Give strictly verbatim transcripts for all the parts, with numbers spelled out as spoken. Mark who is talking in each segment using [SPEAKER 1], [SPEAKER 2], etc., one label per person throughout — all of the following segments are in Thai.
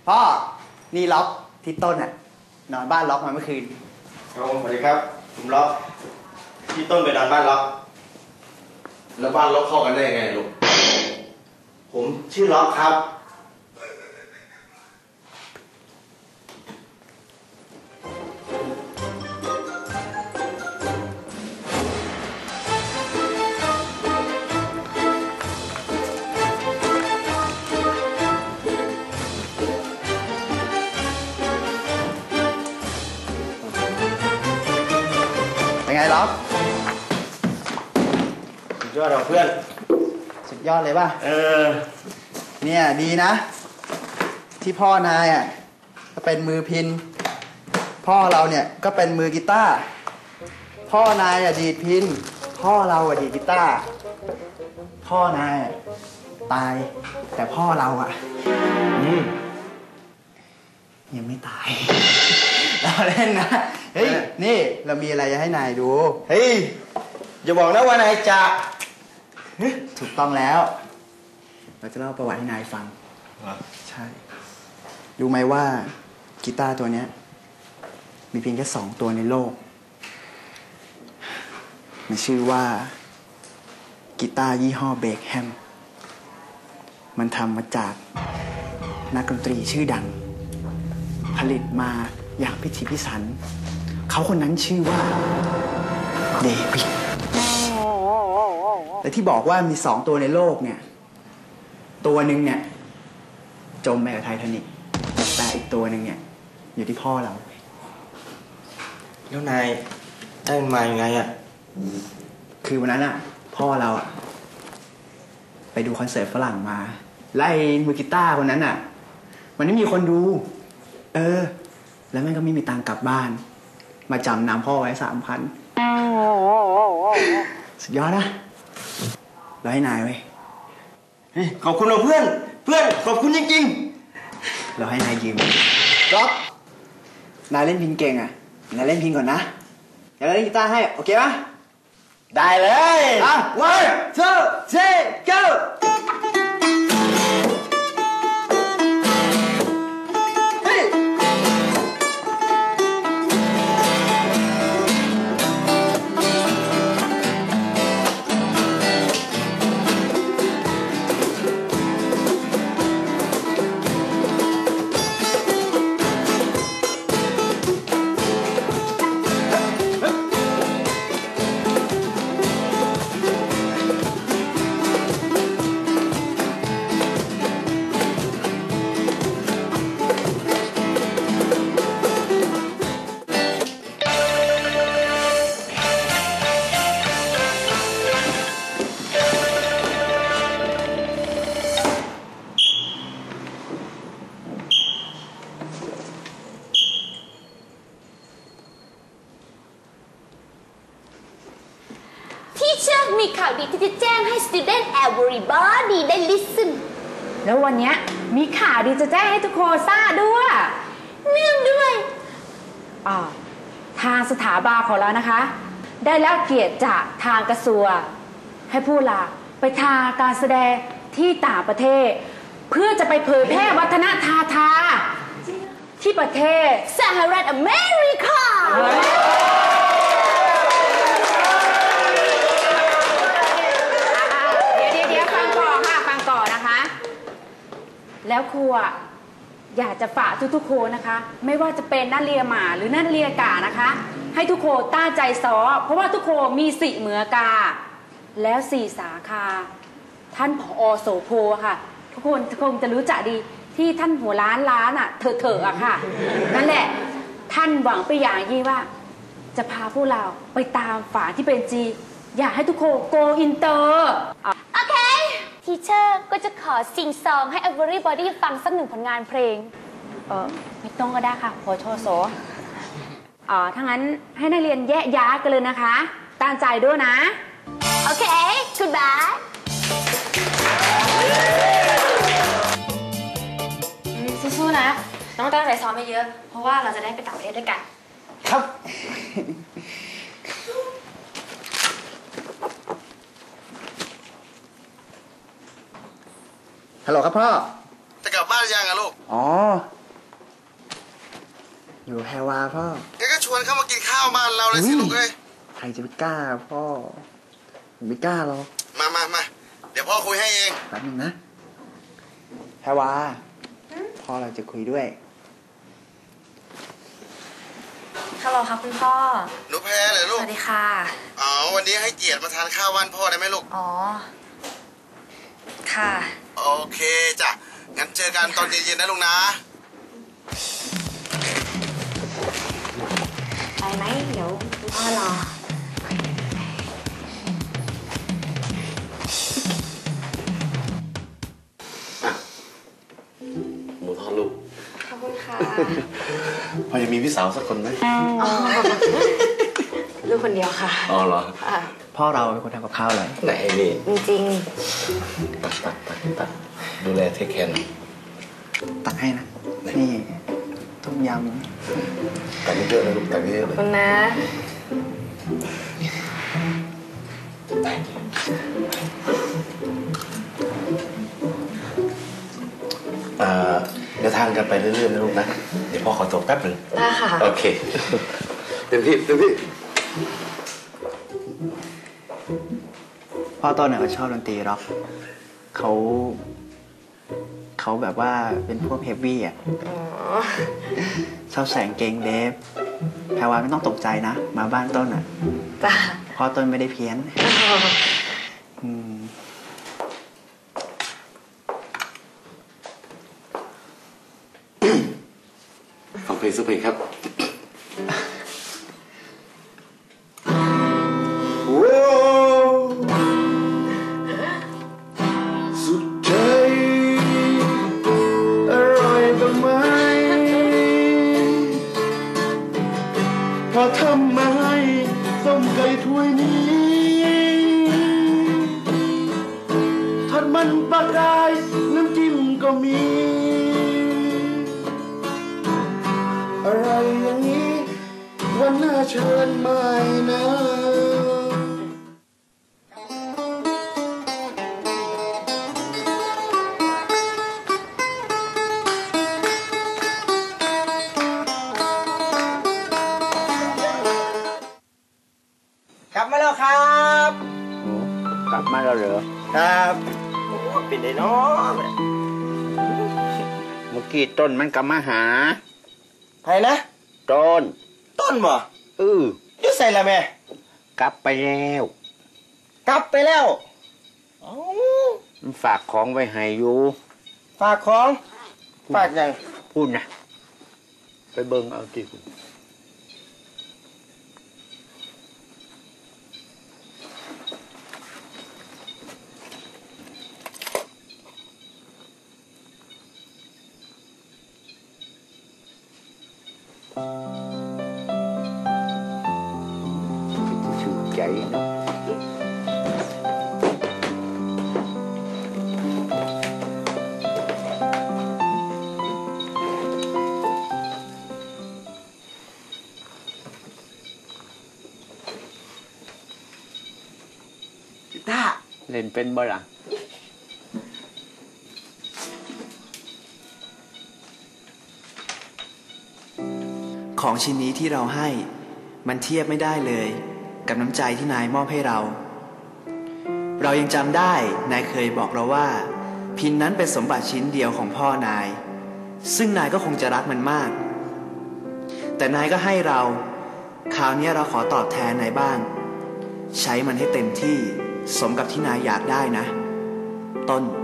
[SPEAKER 1] พ่อนี่ล็อกที่ต้นอ่ะนอนบ้านล็อกมาเมื่อคืน
[SPEAKER 2] ครับผมสวัสดีครับผมล็อกที่ต้นไปนอนบ้านล็อก
[SPEAKER 3] แล้วบ้านล็อกเข้ากันได้ยังไงลูก
[SPEAKER 2] ผมชื่อล็อกครับ
[SPEAKER 1] เป็นไงล็อก
[SPEAKER 2] สุดยอดเราเพื่อน
[SPEAKER 1] สุดยอดเลยป่ะ
[SPEAKER 2] เออ
[SPEAKER 1] เนี่ยดีนะที่พ่อนายอ่ะก็เป็นมือพินพ่อเราเนี่ยก็เป็นมือกีตาร์พ่อนายอ่ะดีดพินพ่อเราอ่ะดีดกีตาร์พ่อนายตายแต่พ่อเราอ่ะอืมยังไม่ตายเราเล่นนะเฮ้ยนี่เรามีอะไรจะให้นายดู
[SPEAKER 2] เฮ้ยอย่าบอกนะว่านายจะ
[SPEAKER 1] ถูกต้องแล้วเราจะเล่าประวัติให้นายฟังใช่รู้ไหมว่ากีตาร์ตัวนี้มีเพียงแค่สองตัวในโลกมันชื่อว่ากีตาร์ยี่ห้อเบคแฮมมันทำมาจากนักดนตรีชื่อดังผลิตมาอย่างพิถีพิถันเขาคนนั้นชื่อว่าเดวิดแต่ที่บอกว่ามีสองตัวในโลกเนี่ยตัวหนึ่งเนี่ยจมไปกับไททานิคแต่อีกตัวหนึ่งเนี่ยอยู่ที่พ่อเรา
[SPEAKER 2] แล้วนายได้มายังไงอ่ะ
[SPEAKER 1] คือวันนั้นอ่ะพ่อเราอ่ะไปดูคอนเสิร์ตฝรั่งมาไล่มือกีตาร์คนนั้นอ่ะมันไม่มีคนดูเออแล้วแม่งก็ไม่มีตังค์กลับบ้านมาจำนำพ่อไว้สามพันสุดยอดนะเราให้นายไว้
[SPEAKER 2] ขอบคุณเราเพื่อนเพื่อนขอบคุณจริง
[SPEAKER 1] ๆเราให้นายยืมก๊อฟนายเล่นพินเก่งอ่ะนายเล่นพินก่อนนะเดี๋ยวเราเล่นกีตาร์ให้โอเคปะ
[SPEAKER 2] ได้เลย
[SPEAKER 1] อ่ะ one two three go
[SPEAKER 4] มีข่าวดีที่จะแจ้งให้ student everybody ได้ listen
[SPEAKER 5] แล้ววันนี้มีข่าวดีจะแจ้งให้ทุกคนทราบด้วย
[SPEAKER 4] เนื่องด้วย
[SPEAKER 5] อ่าทางสถาบันของเรานะคะได้รับเกียรติจากทางกระทรวงให้ผู้ลาไปทางการแสดงที่ต่างประเทศเพื่อจะไปเผยแพร่วัฒนธรรมที่ประเทศ
[SPEAKER 4] สหรัฐอเมริกา
[SPEAKER 5] แล้วครูอยากจะฝากทุกๆคนนะคะไม่ว่าจะเป็นนักเรียนหมาหรือนักเรียนกานะคะให้ทุกคนตั้งใจซ้อมเพราะว่าทุกคนมีสี่เหมือกาแล้วสี่สาขาท่านผอ.โสโภค่ะทุกคนคงจะรู้จักดีที่ท่านหัวล้านล้านอ่ะเถอะเถอะอะค่ะนั่นแหละท่านหวังไปอย่างยิ่งว่าจะพาพวกเราไปตามฝันที่เป็นจริงอยากให้ทุกคนโกอินเตอร์
[SPEAKER 4] โอเคทีเชอร์ก็จะขอซิงซองให้ everybody ฟังสักหนึ่งผลงานเพลง
[SPEAKER 5] เออไม่ต้องก็ได้ค่ะพอโชโซอ๋อถ้างั้นให้นักเรียนแยกย้ายกันเลยนะคะตั้งใจด้วยนะ
[SPEAKER 4] โอเค goodbye
[SPEAKER 6] สู้ๆนะต้องตั้งใจซ้อมให้เยอะเพราะว่าเราจะได้ไปต่างประเทศด้วยกัน
[SPEAKER 1] ครับ ฮัลโหลครับพ่อ
[SPEAKER 3] จะกลับบ้านยังอะลูก
[SPEAKER 1] อ๋ออยู่แพรวาพ่อ
[SPEAKER 3] แกก็ชวนเข้ามากินข้าวบ้านเราเลยสิลูกเอ้ย
[SPEAKER 1] ใครจะไปกล้าพ่อผมไม่กล้าหรอก
[SPEAKER 3] มามามาเดี๋ยวพ่อคุยให้เอง
[SPEAKER 1] แป๊บนึงนะแพรวาพ่อเราจะคุยด้วย
[SPEAKER 6] ฮัลโหลครับคุณพ่อ
[SPEAKER 3] หนูแพรเหรอลูก
[SPEAKER 6] สวัสดีค่ะ
[SPEAKER 3] อ๋อวันนี้ให้เกียรติมาทานข้าวบ้านพ่อได้ไหมลูก
[SPEAKER 6] อ๋อค่ะ
[SPEAKER 3] โอเคจ้ะงั้นเจอกันตอนเย็นๆนะลุงนะ
[SPEAKER 6] ไปไหมเดี๋ยวคุณพ่อรอ
[SPEAKER 3] หมูทอดลูก
[SPEAKER 6] ขอบคุณค่ะ
[SPEAKER 3] พอจะมีพี่สาวสักคนไหม
[SPEAKER 6] ลูกคนเดียวค่ะ
[SPEAKER 3] อ๋อเหรอ
[SPEAKER 1] พ่อเราเป็นคนทำกับข้าวอะไร
[SPEAKER 3] ไหนนี่
[SPEAKER 6] จริง
[SPEAKER 3] ตัดตัดตัดตัดดูแลเทคแคร์
[SPEAKER 1] ตักให้นะนี่ต้มย
[SPEAKER 3] ำตักเยอะเลยลูกตักเยอะเลย
[SPEAKER 6] คุณนะ
[SPEAKER 3] เดี๋ยวทานกันไปเรื่อยๆนะลูกนะเดี๋ยวพ่อขอตัวแป๊บนึง
[SPEAKER 6] ได้ค่ะ
[SPEAKER 3] โอเคเต็มที่เต็มที่
[SPEAKER 1] พ่อต้นเนี่ยเขาชอบดนตรีร็อกเขาเขาแบบว่าเป็นพวกเฮฟวี่อ่ะชอบใส่กางเกงเดฟแพรวาไม่ต้องตกใจนะมาบ้านต้นอ่ะ
[SPEAKER 6] จ้า
[SPEAKER 1] พ่อต้นไม่ได้เพี้ยน
[SPEAKER 3] ฟังเพลงสักเพลงครับสุดใจอร่อยบ้างไหมพอทำมาให้ส้มไก่ถ้วยนี้ทอดมันปลากรายน้ำจิ้มก็มีอะไรอย่างนี้วันหน้าเชิญมานะ
[SPEAKER 2] กลับมาแล้วครับ
[SPEAKER 1] กลับมาแล้วเหรอ
[SPEAKER 2] ครับโอ้เป็นไงเนาะ
[SPEAKER 1] เมื่อกี้ต้นมันกลับมาหา
[SPEAKER 2] ใครนะ
[SPEAKER 1] ต้น
[SPEAKER 2] ต้นบ่
[SPEAKER 1] เออ
[SPEAKER 2] ยุ่ใส่ละแม่
[SPEAKER 1] กลับไปแล้ว
[SPEAKER 2] กลับไปแล้วอ๋อ
[SPEAKER 1] มันฝากของไว้ให้อยู่
[SPEAKER 2] ฝากของฝากยัง
[SPEAKER 1] พูดนะไปเบิ่งเอาจิชื่อใจเนาะ
[SPEAKER 2] ต้า
[SPEAKER 1] เล่นเป็นบ่ล่ะของชิ้นนี้ที่เราให้มันเทียบไม่ได้เลยกับน้ำใจที่นายมอบให้เราเรายังจำได้นายเคยบอกเราว่าพินนั้นเป็นสมบัติชิ้นเดียวของพ่อนายซึ่งนายก็คงจะรักมันมากแต่นายก็ให้เราคราวนี้เราขอตอบแทนนายบ้างใช้มันให้เต็มที่สมกับที่นายอยากได้นะต้น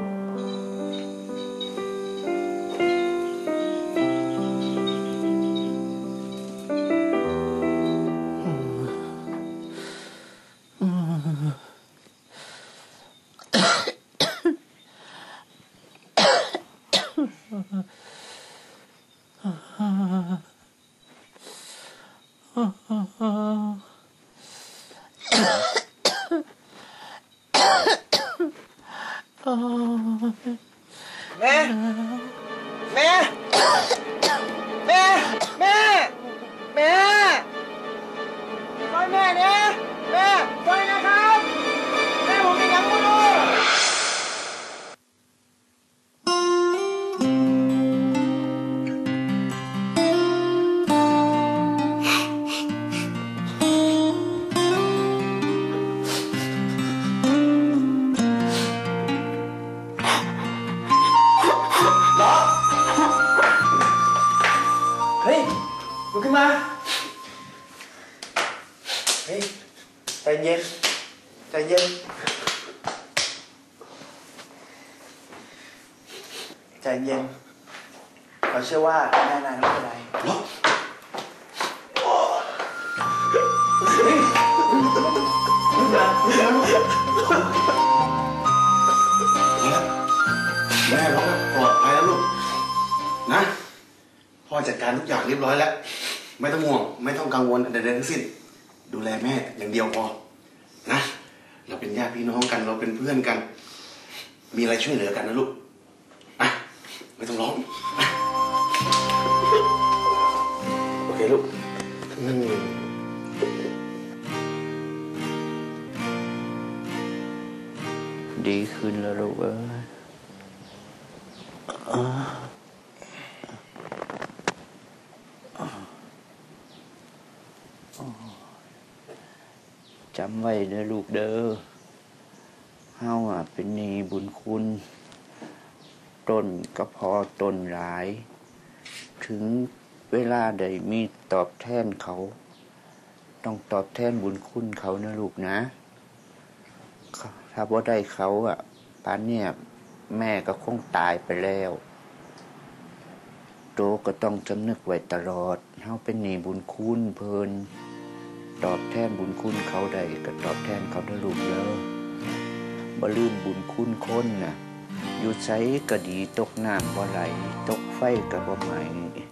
[SPEAKER 2] แม่แม่แม่แม่แม่ช่วยแม่เนี่ยแม่ช่วยนะครับแม่ผมเป็นยังไงไม่รู้
[SPEAKER 3] นะ
[SPEAKER 1] เฮ้ยใจเย็นใจเย็นใจเย็นเราเชื่อว่าแม่นายไม่เป็นไร
[SPEAKER 3] แม่เราก็ปลอดภัยแล้วลูกนะพ่อจัดการทุกอย่างเรียบร้อยแล้วไม่ต้องห่วงไม่ต้องกังวลใดๆทั้งสิ้นดูแลแม่อย่างเดียวพอนะเราเป็นญาติพี่น้องกันเราเป็นเพื่อนกัน มีอะไรช่วยเหลือกันนะลูกอ่ะไม่ต้องร้องอ่ะโอเคลูกนั่น
[SPEAKER 1] ดีขึ้นแล้วลูกเอ้ยจำไว้เด้อลูกเด้อเฮาอ่ะเป็นหนี้บุญคุณต้นก็พอต้นหลาย ถึงเวลาใดมีตอบแทนเขา ต้องตอบแทนบุญคุณเขานะลูกนะถ้าบ่ได้เขาอ่ะป่านเนี่ยแม่ก็คงตายไปแล้วโตก็ต้องจำนึกไว้ตลอดเฮาเป็นหนี้บุญคุณเพิ่นตอบแทนบุญคุณเขาได้ก็ตอบแทนเขาเด้อลูกเด้อบ่ลืมบุญคุณคนน่ะอยู่ไสก็ดีตกน้ำบ่ไหลตกไฟก็บ่ไหม้